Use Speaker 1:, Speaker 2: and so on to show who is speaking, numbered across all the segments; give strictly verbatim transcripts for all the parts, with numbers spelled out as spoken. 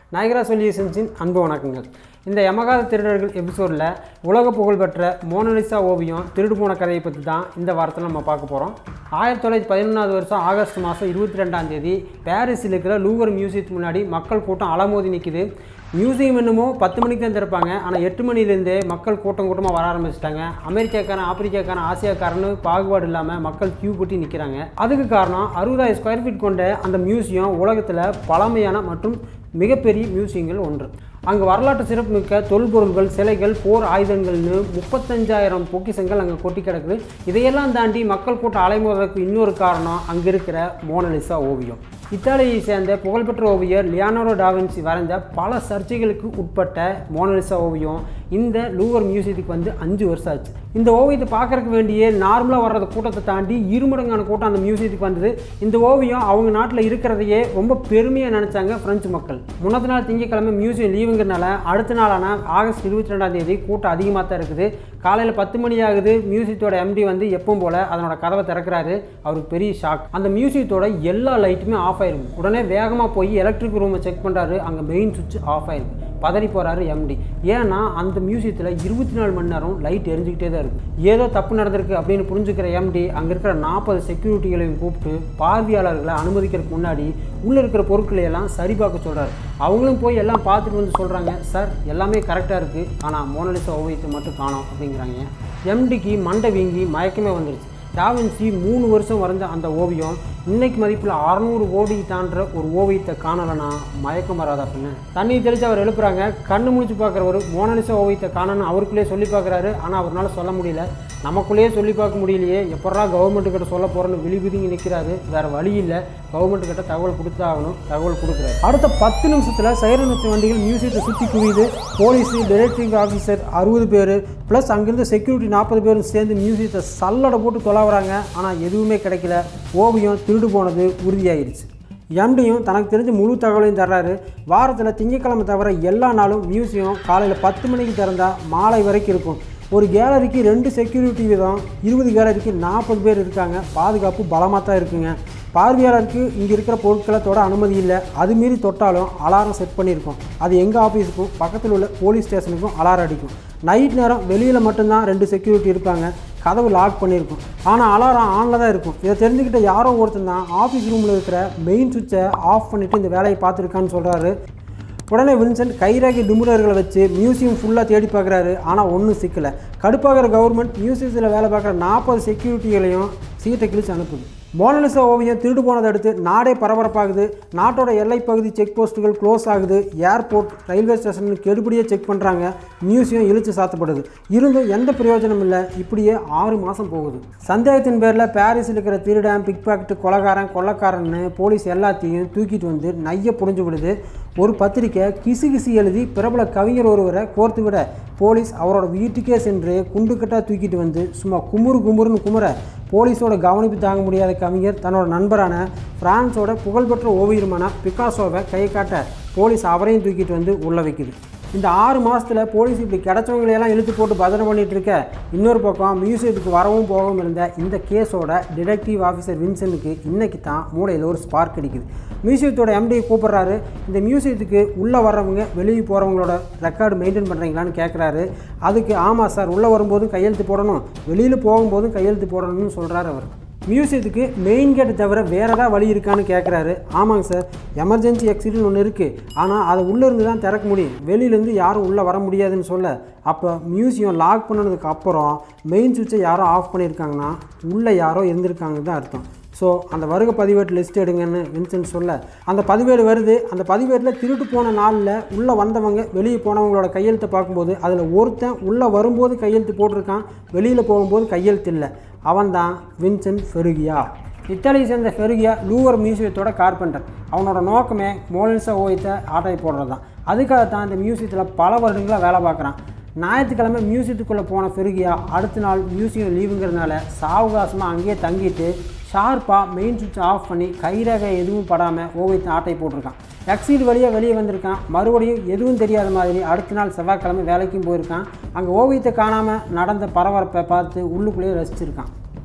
Speaker 1: Niagara Solutions அன்பு வணக்கங்கள். இந்த யமகாத திருடர்கள் எபிசோடில் உலக புகழ்பெற்ற மோனலிசா ஓவியம் திருடு போன கதையை பற்றி தான் இந்த வாரத்தில் நம்ம பார்க்க போகிறோம். ஆயிரத்தி தொள்ளாயிரத்தி பதினொன்றாவது வருஷம் ஆகஸ்ட் மாதம் இருபத்தி ரெண்டாம் தேதி பாரிஸில் இருக்கிற லூவர் மியூசியத்துக்கு முன்னாடி மக்கள் கூட்டம் அலமோதி நிற்கிது. மியூசியம் என்னமோ பத்து மணிக்கு தான் திறப்பாங்க, ஆனால் எட்டு மணிலேருந்தே மக்கள் கூட்டம் கூட்டமாக வர ஆரம்பிச்சிட்டாங்க. அமெரிக்காக்காரன், ஆப்பிரிக்காக்காரன், ஆசியாக்காரன்னு பாகுபாடு இல்லாமல் மக்கள் கியூ போட்டி நிற்கிறாங்க. அதுக்கு காரணம் அறுபதாயிரம் ஸ்கொயர் ஃபீட் கொண்ட அந்த மியூசியம் உலகத்தில் பழமையான மற்றும் மிகப்பெரிய மியூசியங்கள் ஒன்று. அங்கே வரலாற்று சிறப்புமிக்க தொல்பொருள்கள், சிலைகள், போர் ஆயுதங்கள்னு முப்பத்தஞ்சாயிரம் பொக்கிஷங்கள் அங்கே கொட்டி கிடக்குது. இதையெல்லாம் தாண்டி மக்கள் கூட்டம் அலைமோதலுக்கு இன்னொரு காரணம் அங்கே இருக்கிற மோனலிசா ஓவியம். இத்தாலியை சேர்ந்த புகழ்பெற்ற ஓவியர் லியோனார்டோ டா வின்சி வரைந்த பல சர்ச்சைகளுக்கு உட்பட்ட மோனலிசா ஓவியம் இந்த லூவர் மியூசியத்துக்கு வந்து அஞ்சு வருஷம் ஆச்சு. இந்த ஓவியத்தை பார்க்கறதுக்கு வேண்டிய நார்மலாக வர்றது கூட்டத்தை தாண்டி இருமடங்கான கூட்டம் அந்த மியூசியத்துக்கு வந்தது. இந்த ஓவியம் அவங்க நாட்டில் இருக்கிறதையே ரொம்ப பெருமையாக நினச்சாங்க பிரெஞ்சு மக்கள். முன்னத்து நாள் திங்கக்கிழமை மியூசியம் லீவுங்கிறனால அடுத்த நாளான ஆகஸ்ட் இருபத்தி ரெண்டாம் தேதி கூட்டம் அதிகமாக தான் இருக்குது. காலையில் பத்து மணி ஆகுது. மியூசியத்தோட எம்டி வந்து எப்பவும் போல் அதனோட கதவை திறக்கிறாரு. அவருக்கு பெரிய ஷாக். அந்த மியூசியத்தோட எல்லா லைட்டுமே ஆஃப் ஆயிருக்கு. உடனே வேகமாக போய் எலக்ட்ரிக் ரூமை செக் பண்ணுறாரு. அங்கே மெயின் சுவிட்ச் ஆஃப் ஆயிருக்கு. பதறி போகிறாரு எம்டி. ஏன்னா அந்த மியூசியத்தில் இருபத்தி நாலு மணி நேரம் லைட் எரிஞ்சிக்கிட்டே தான் இருக்குது. ஏதோ தப்பு நடந்திருக்கு அப்படின்னு புரிஞ்சுக்கிற எம்டி அங்கே இருக்கிற நாற்பது செக்யூரிட்டிகளையும் கூப்பிட்டு பார்வையாளர்களை அனுமதிக்கிறதுக்கு முன்னாடி உள்ளே இருக்கிற பொருட்களை எல்லாம் சரி பார்க்க சொல்கிறார். அவங்களும் போய் எல்லாம் பார்த்துட்டு வந்து சொல்கிறாங்க, சார் எல்லாமே கரெக்டாக இருக்குது, ஆனால் மோனலிசா ஓவியத்தை மட்டும் காணோம் அப்படிங்கிறாங்க. எம்டிக்கு மண்டை வீங்கி மயக்கமே வந்துடுச்சு. டா வின்சி மூணு வருஷம் வரைஞ்ச அந்த ஓவியம் இன்னைக்கு மதிப்பில் அறநூறு கோடி தாண்டுற ஒரு ஓவியத்தை காணலைன்னா மயக்கம் வராது அப்படின்னு தண்ணி தெளித்து அவர் எழுப்புறாங்க. கண்ணு முடிச்சு பார்க்குறவர் மோனலிசா ஓவியத்தை காணணும்னு அவருக்குள்ளே சொல்லி பார்க்குறாரு. ஆனால் அவரால் சொல்ல முடியல. நமக்குள்ளேயே சொல்லி பார்க்க முடியலையே, எப்படா கவர்மெண்ட்டு கிட்ட சொல்ல போகிறேன்னு விழிபுதிங்கி நிற்கிறாரு. வேறு வழி இல்லை, கவர்மெண்ட்டு கிட்ட தகவல் கொடுத்தாகணும். தகவல் கொடுக்குறாரு. அடுத்த பத்து நிமிஷத்தில் சைரனத்து வண்டிகள் மியூசியத்தை சுற்றி குவியுது. போலீஸு, டைரக்டிங் ஆஃபீஸர் அறுபது பேர் ப்ளஸ் அங்கேருந்து செக்யூரிட்டி நாற்பது பேரும் சேர்ந்து மியூசியத்தை சல்லடை போட்டு தொலைவுறாங்க. ஆனால் எதுவுமே கிடைக்கல. ஓவியம் திருடு போனது உறுதியாகிடுச்சு. எம்டியும் தனக்கு தெரிஞ்ச முழு தகவலையும் தர்றாரு. வாரத்தில் திங்கக்கிழமை தவிர எல்லா நாளும் மியூசியம் காலையில் பத்து மணிக்கு திறந்தால் மாலை வரைக்கும் இருக்கும். ஒரு கேலரிக்கு ரெண்டு செக்யூரிட்டி வீதம், இருபது கேலரிக்கு நாற்பது பேர் இருக்காங்க. பாதுகாப்பு பலமாக தான் இருக்குங்க. பார்வையாளருக்கு இங்கே இருக்கிற பொருட்களை தொட அனுமதி இல்லை. அது மீறி தொட்டாலும் அலாரம் செட் பண்ணியிருக்கோம். அது எங்கள் ஆஃபீஸுக்கும் பக்கத்தில் உள்ள போலீஸ் ஸ்டேஷனுக்கும் அலாரம் அடிக்கும். நைட் நேரம் வெளியில் மட்டும்தான் ரெண்டு செக்யூரிட்டி இருப்பாங்க. கதவு லாக் பண்ணியிருக்கும், ஆனால் அலாரம் ஆனில் தான் இருக்கும். இதை தெரிஞ்சுக்கிட்ட யாரோ ஒருத்தன் தான் ஆஃபீஸ் ரூமில் இருக்கிற மெயின் சுவிட்சை ஆஃப் பண்ணிவிட்டு இந்த வேலையை பார்த்துருக்கான்னு சொல்கிறாரு. உடனே வின்சென்ட் கைராகி நிபுணர்களை வச்சு மியூசியம் ஃபுல்லாக தேடி பார்க்குறாரு. ஆனால் ஒன்றும் சிக்கலை. கடுப்பாகிற கவர்மெண்ட் மியூசியத்தில் வேலை பார்க்குற நாற்பது செக்யூரிட்டிகளையும் சீட்டை கிழிச்சு அனுப்புது. மோனலிசா ஓவியம் திருடு போனதை அடுத்து நாடே பரபரப்பாகுது. நாட்டோட எல்லைப்பகுதி செக் போஸ்ட்டுகள் க்ளோஸ் ஆகுது. ஏர்போர்ட், ரயில்வே ஸ்டேஷன் கெடுபடியே செக் பண்ணுறாங்க. மியூசியம் இழுத்து சாத்தப்படுது. இருந்தும் எந்த பிரயோஜனம் இல்லை. இப்படியே ஆறு மாதம் போகுது. சந்தேகத்தின் பேரில் பாரிஸில் இருக்கிற திருடன், பிக் பாக்கெட்டு, கொலைகாரன், கொள்ளக்காரன்னு போலீஸ் எல்லாத்தையும் தூக்கிட்டு வந்து நைய புரிஞ்சு விடுது. ஒரு பத்திரிக்கை கிசு கிசு எழுதி பிரபல கவிஞர் ஒருவரை கோர்த்து விட போலீஸ் அவரோட வீட்டுக்கே சென்று குண்டுக்கட்டாக தூக்கிட்டு வந்து சும்மா குமுறு குமுறுன்னு குமுற போலீஸோட கவனிப்பு தாங்க முடியாத கவிஞர் தன்னோட நண்பரான பிரான்ஸோட புகழ்பெற்ற ஓவியருமான பிகாசோவை கை காட்ட போலீஸ் அவரையும் தூக்கிட்டு வந்து உள்ள வைக்குது. இந்த ஆறு மாதத்தில் போலீஸ் இப்படி கிடச்சவங்களையெல்லாம் இழுத்து போட்டு பதனை பண்ணிகிட்டு இருக்க, இன்னொரு பக்கம் மியூசியத்துக்கு வரவும் போகவும் இருந்த இந்த கேஸோட டிடெக்டிவ் ஆஃபீஸர் வின்சென்ட்டுக்கு இன்றைக்கி தான் மூளையில் ஒரு ஸ்பார்க் அடிக்குது. மியூசியத்தோட எம்டியை கூப்பிட்றாரு. இந்த மியூசியத்துக்கு உள்ளே வர்றவங்க வெளியே போகிறவங்களோட ரெக்கார்டு மெயின்டைன் பண்ணுறீங்களான்னு கேட்குறாரு. அதுக்கு ஆமாம் சார், உள்ளே வரும்போதும் கையெழுத்து போடணும், வெளியில் போகும்போதும் கையெழுத்து போடணும்னு சொல்கிறார் அவர். மியூசியத்துக்கு மெயின் கேட்டை தவிர வேறு ஏதாவது வழி இருக்கான்னு கேட்குறாரு. ஆமாங்க சார், எமர்ஜென்சி எக்ஸிட்னு ஒன்று இருக்குது, ஆனால் அதை உள்ளேருந்து தான் திறக்க முடியும், வெளியிலேருந்து யாரும் உள்ளே வர முடியாதுன்னு சொல்ல, அப்போ மியூசியம் லாக் பண்ணதுக்கு அப்புறம் மெயின் சுவிட்சை யாரோ ஆஃப் பண்ணியிருக்காங்கன்னா உள்ளே யாரோ இருந்திருக்காங்கன்னு தான் அர்த்தம். ஸோ அந்த வருகை பதிவேட்டு லிஸ்ட் எடுங்கன்னு வின்சென்ட் சொல்ல அந்த பதிவேடு வருது. அந்த பதிவேட்டில் திருட்டு போன நாளில் உள்ளே வந்தவங்க வெளியே போனவங்களோட கையெழுத்தை பார்க்கும்போது அதில் ஒருத்தன் உள்ளே வரும்போது கையெழுத்து போட்டிருக்கான், வெளியில் போகும்போது கையெழுத்து இல்லை. அவன் தான் வின்சென்ட் ஃபெருகியா. இத்தாலியை சேர்ந்த ஃபெருகியா லூவர் மியூசியத்தோட கார்பெண்டர். அவனோட நோக்கமே மோனலிசா ஓவியத்தை ஆட்டை போடுறது தான். அதுக்காகத்தான் இந்த மியூசியத்தில் பல வருடங்களாக வேலை பார்க்குறான். ஞாயிற்றுக்கிழமை மியூசியத்துக்குள்ளே போன ஃபெருகியா அடுத்த நாள் மியூசியம் லீவுங்கிறதுனால சாவகாசமாக அங்கேயே தங்கிட்டு ஷார்ப்பாக மெயின் சுவிட்ச் ஆஃப் பண்ணி கைரேகை எதுவும் படாமல் ஓவியத்தை ஆட்டை போட்டிருக்கான். எக்ஸிட் வழியாக வெளியே வந்திருக்கான். மறுபடியும் எதுவும் தெரியாத மாதிரி அடுத்த நாள் செவ்வாய்க்கிழமை வேலைக்கும் போயிருக்கான். அங்கே ஓவியத்தை காணாமல் நடந்த பரபரப்பை பார்த்து உள்ளுக்குள்ளேயே ரசிச்சிருக்கான்.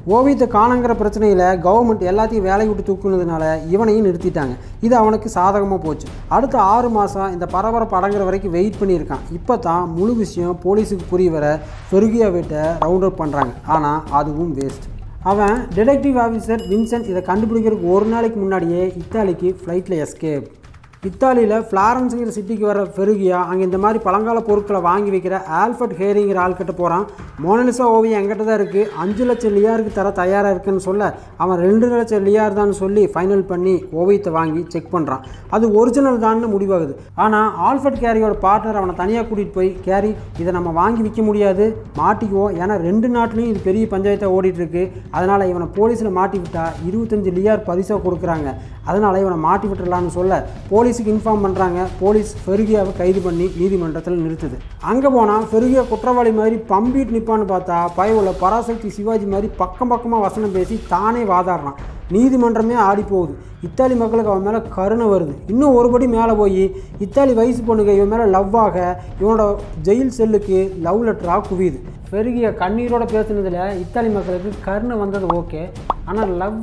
Speaker 1: ஓவியத்தை காணுங்கிற பிரச்சனையில் கவர்மெண்ட் எல்லாத்தையும் வேலையை விட்டு தூக்குனதுனால இவனையும் நிறுத்திட்டாங்க. இது அவனுக்கு சாதகமாக போச்சு. அடுத்த ஆறு மாதம் இந்த பரபரப்பு அடங்குற வரைக்கும் வெயிட் பண்ணியிருக்கான். இப்போ தான் முழு விஷயம் போலீஸுக்கு புரிய வர ஃபெருகியா வீட்டை ரவுண்ட் அப் பண்ணுறாங்க. ஆனால் அதுவும் வேஸ்ட். அவன் டிடெக்டிவ் ஆஃபீஸர் வின்சென்ட் இதை கண்டுபிடிக்கிறதுக்கு ஒரு நாளைக்கு முன்னாடியே இத்தாலிக்கு ஃப்ளைட்டில் எஸ்கேப். இத்தாலியில் ஃப்ளாரன்ஸுங்கிற சிட்டிக்கு வர ஃபெருகியா அங்கே இந்த மாதிரி பழங்கால பொருட்களை வாங்கி வைக்கிற ஆல்ஃபர்ட் ஹேரிங்கிற ஆள்கிட்ட போகிறான். மோனலிசா ஓவியம் என்கிட்ட தான் இருக்குது, அஞ்சு லட்சம் லியாருக்கு தர தயாராக இருக்குன்னு சொல்ல அவன் ரெண்டு லட்சம் லியார் தான் சொல்லி ஃபைனல் பண்ணி ஓவியத்தை வாங்கி செக் பண்ணுறான். அது ஒரிஜினல் தான்னு முடிவாகுது. ஆனால் ஆல்ஃபர்ட் கேரியோட பார்ட்னர் அவனை தனியாக கூட்டிகிட்டு போய், கேரி இதை நம்ம வாங்கி விற்க முடியாது, மாட்டிக்குவோம், ஏன்னா ரெண்டு நாட்டிலையும் இது பெரிய பஞ்சாயத்தாக ஓடிட்டுருக்கு, அதனால் இவனை போலீஸில் மாட்டி விட்டால் இருபத்தஞ்சு லியார் பரிசாக கொடுக்குறாங்க, அதனால் இவனை மாட்டி விட்டுடலான்னு சொல்ல போலீஸுக்கு இன்ஃபார்ம் பண்ணுறாங்க. போலீஸ் ஃபெருகியாவை கைது பண்ணி நீதிமன்றத்தில் நிறுத்துது. அங்கே போனால் ஃபெருகியா குற்றவாளி மாதிரி பம்பிட்டு நிற்பான்னு பார்த்தா பயவுள்ள பராசக்தி சிவாஜி மாதிரி பக்கம் பக்கமாக வசனம் பேசி தானே வாதாடுறான். நீதிமன்றமே ஆடி போகுது. இத்தாலி மக்களுக்கு அவன் மேலே கருணை வருது. இன்னும் ஒருபடி மேலே போய் இத்தாலி வயசு பொண்ணுங்க இவன் மேலே லவ்வாக இவனோட ஜெயில் செல்லுக்கு லவ் லெட்டராக குவியுது. ஃபெருகியா கண்ணீரோடு பேசுனதில் இத்தாலி மக்களுக்கு கருணை வந்தது ஓகே, ஆனால் லவ்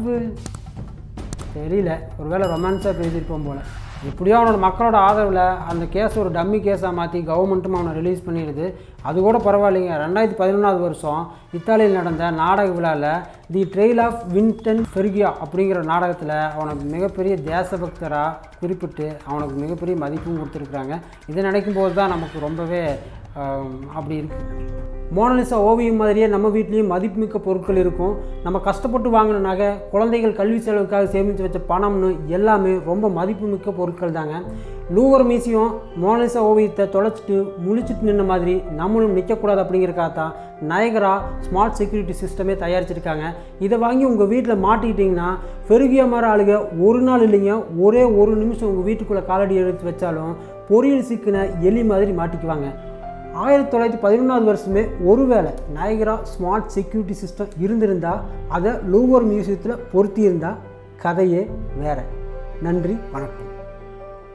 Speaker 1: தெரியல, ஒருவேளை ரொமான்ஸாக பேசியிருப்போம் போல். எப்படியோ அவனோட மக்களோட ஆதரவில் அந்த கேஸ் ஒரு டம்மி கேஸாக மாற்றி கவர்மெண்ட்டும் அவனை ரிலீஸ் பண்ணிடுது. அது கூட பரவாயில்லைங்க. ரெண்டாயிரத்தி பதினொன்றாவது வருஷம் இத்தாலியில் நடந்த நாடக விழாவில் the trail of Vincent Peruggia அப்படிங்கிற நாடகத்தில் அவனுக்கு மிகப்பெரிய தேசபக்தராக குறிப்பிட்டு அவனுக்கு மிகப்பெரிய மதிப்பும் கொடுத்துருக்குறாங்க. இதை நினைக்கும் போது தான் நமக்கு ரொம்பவே அப்படி இருக்குது. மோனலிசா ஓவியம் மாதிரியே நம்ம வீட்லேயும் மதிப்புமிக்க பொருட்கள் இருக்கும். நம்ம கஷ்டப்பட்டு வாங்கின நகை, குழந்தைகள் கல்வி செலவுக்காக சேமித்து வச்ச பணம்னு எல்லாமே ரொம்ப மதிப்புமிக்க பொருட்கள் தாங்க. லூவர் மியூசியம் மோனலிசா ஓவியத்தை தொலைச்சிட்டு முழிச்சிட்டு நின்ன மாதிரி நம்மளும் நிற்கக்கூடாது அப்படிங்கிறக்காக தான் நயகரா ஸ்மார்ட் செக்யூரிட்டி சிஸ்டமே தயாரிச்சிருக்காங்க. இதை வாங்கி உங்கள் வீட்டில் மாட்டிக்கிட்டிங்கன்னா ஃபெருகியா மாதிரி ஆளுங்க ஒரு நாள் இல்லைங்க, ஒரே ஒரு நிமிஷம் உங்கள் வீட்டுக்குள்ளே காலடி எடுத்து வச்சாலும் பொறியில் சிக்கின எலி மாதிரி மாட்டிக்குவாங்க. ஆயிரத்தி தொள்ளாயிரத்தி பதினொன்றாவது வருஷமே ஒருவேளை நயகரா ஸ்மார்ட் செக்யூரிட்டி சிஸ்டம் இருந்திருந்தால் அதை லூவர் மியூசியத்தில் பொருத்தியிருந்தால் கதையே வேறு. நன்றி, வணக்கம்.